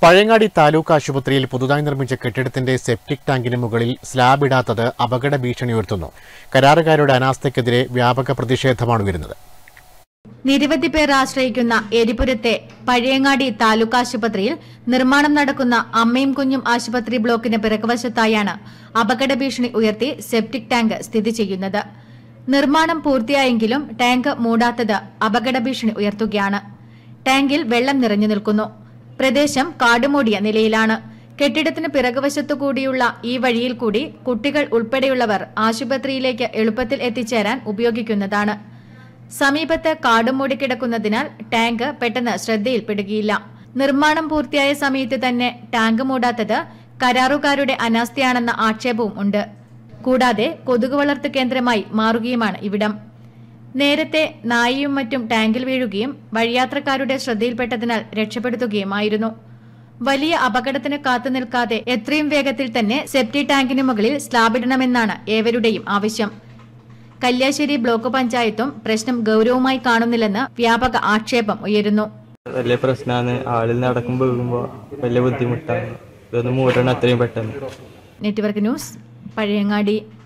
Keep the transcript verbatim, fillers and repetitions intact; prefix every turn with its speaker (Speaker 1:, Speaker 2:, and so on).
Speaker 1: പഴയങ്ങാടി താലൂക്ക് ആശുപത്രിയിൽ പുതുതായി നിർമ്മിച്ച കെട്ടിടത്തിന്റെ സെപ്റ്റിക് ടാങ്കിന് മുകളിൽ സ്ലാബ് ഇടാത്തത് അപകട ഭീഷണി ഉയർത്തുന്നു. കരാറുകാരുടെ അനാസ്ഥയ്ക്കെതിരെ വ്യാപക പ്രതിഷേധമാണ് ഉയരുന്നത്.
Speaker 2: നിരവധി പേർ ആശ്രയിക്കുന്ന എരിപുരത്തെ പഴയങ്ങാടി താലൂക്ക് ആശുപത്രിയിൽ നിർമ്മാണം നടക്കുന്ന അമ്മയും കുഞ്ഞും ആശുപത്രി ബ്ലോക്കിന് പിറകുവശത്തായാണ് അപകട ഭീഷണി ഉയർത്തി സെപ്റ്റിക് ടാങ്ക് സ്ഥിതി ചെയ്യുന്നത്. നിർമ്മാണം പൂർത്തിയായെങ്കിലും ടാങ്ക് മൂടാത്തത് അപകട ഭീഷണി ഉയർത്തുകയാണ്. ടാങ്കിൽ വെള്ളം നിറഞ്ഞു നിൽക്കുന്നു. പ്രദേശം കാടുമൂടിയ നിലയിലാണ്. കെട്ടിടത്തിന് പിറകുവശത്തുകൂടിയുള്ള ഈ വഴിയിൽ കൂടി കുട്ടികൾ ഉൾപ്പെടെയുള്ളവർ ആശുപത്രിയിലേക്ക് എളുപ്പത്തിൽ എത്തിച്ചേരാൻ ഉപയോഗിക്കുന്നതാണ്. സമീപത്ത് കാടുമൂടി കിടക്കുന്നതിനാൽ ടാങ്ക് പെട്ടെന്ന് ശ്രദ്ധയിൽപ്പെടുകയില്ല. നിർമ്മാണം പൂർത്തിയായ സമയത്ത് തന്നെ ടാങ്ക് മൂടാത്തത് കരാറുകാരുടെ അനാസ്ഥയാണെന്ന ആക്ഷേപവും ഉണ്ട്. കൂടാതെ കൊതുക് വളർത്തു കേന്ദ്രമായി മാറുകയുമാണ് ഇവിടം. നേരത്തെ നായയും മറ്റും ടാങ്കിൽ വീഴുകയും വഴിയാത്രക്കാരുടെ ശ്രദ്ധയിൽപ്പെട്ടതിനാൽ രക്ഷപ്പെടുത്തുകയുമായിരുന്നു. വലിയ അപകടത്തിന് കാത്തുനിൽക്കാതെ എത്രയും വേഗത്തിൽ തന്നെ സെപ്റ്റി ടാങ്കിന് മുകളിൽ സ്ലാബിടണമെന്നാണ് ഏവരുടെയും ആവശ്യം. കല്യാശ്ശേരി ബ്ലോക്ക് പഞ്ചായത്തും പ്രശ്നം ഗൌരവമായി കാണുന്നില്ലെന്ന് വ്യാപക ആക്ഷേപം ഉയരുന്നു.
Speaker 3: വലിയ പ്രശ്നമാണ്. ആളിൽ നടക്കുമ്പോൾ വീഴുമ്പോൾ വലിയ ബുദ്ധിമുട്ടാണ്. ഇതൊന്ന് മൂടണം അത്രയും പെട്ടെന്ന്.
Speaker 2: Network news, Pazhayangadi.